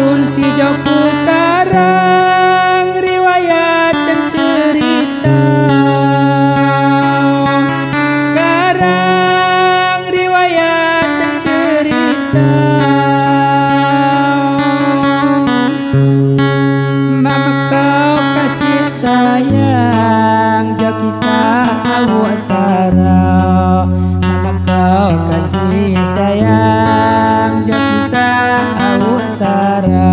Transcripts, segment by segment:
Pun si Joko karang riwayat dan cerita, karang riwayat dan cerita. Mama kau kasih sayang, jauh kisah awasara. Mama kau kasih sayang, jauh kisah awasara.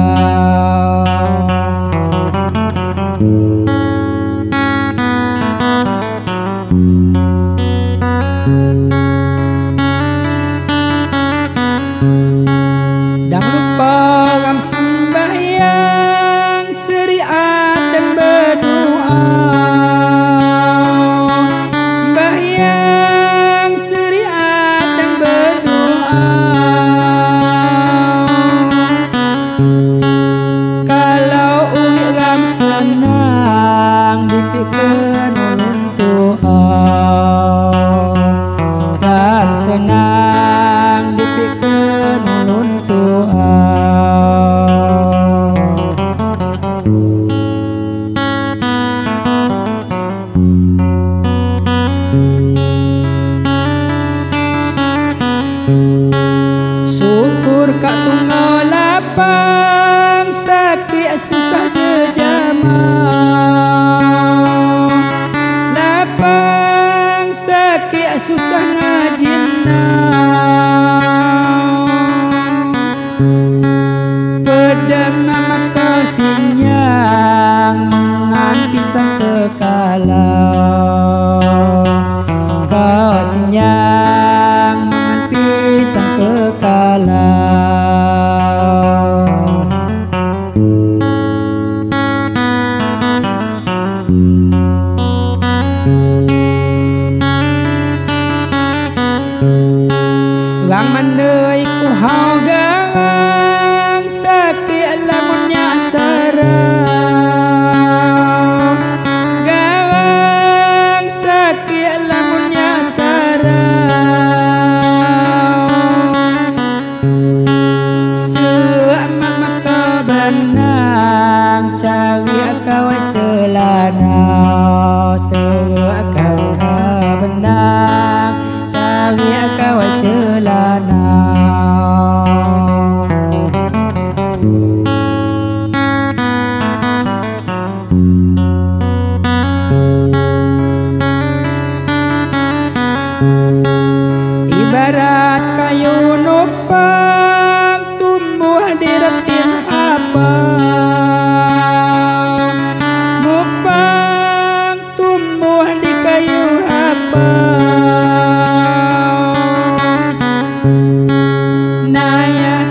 Dan lupa ram sembahyang, syariat dan berdoa. Sembahyang, syariat dan berdoa. Kalau umi ram senang, dipikir ulun doa. Dan senang dipikir ulun doa. Syukur kak tunggal lapang, sakit susah jejamah. Lapang sakit susah ngajinah. Pedam mama kau sinyang, mengan pisang kekalau. Kau sinyang, mengan pisang kekalau. Lang mandai ku hau gang, sakit lamunnya sarang. Gang sakit lamunnya sarang. Seak mama kau benang, cari kau celana. Seak kau benang, cari kau celana. Ibarat kayu nopang, tumbuh di retin apang. Nopang tumbuh di kayu apang. Naya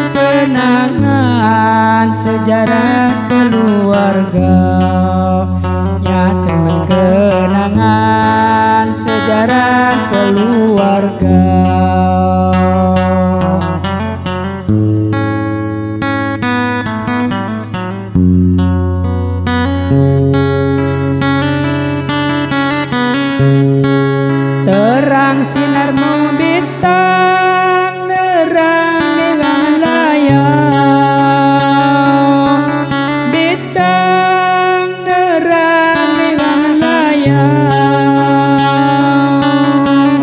kenangan sejarah keluarga. Ya teman kenangan sejarah keluarga. Terang sinar mau bintang, nerang dengan layar. Bintang nerang dengan layar.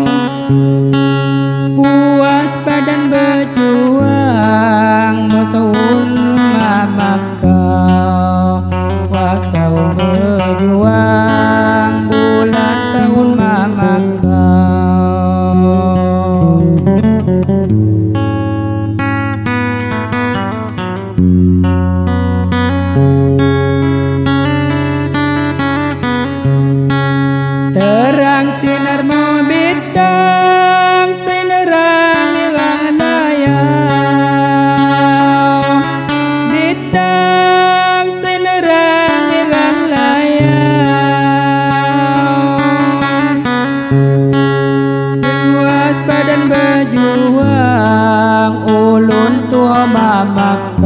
Puas badan berjuang, bertahun mama kau. Puas kau berjuang, bulan tahun mama kau. Terang sinar mau bintang, sinerang irang layar. Bintang sinerang irang layar. Sepuas badan berjuang, ulun tua mama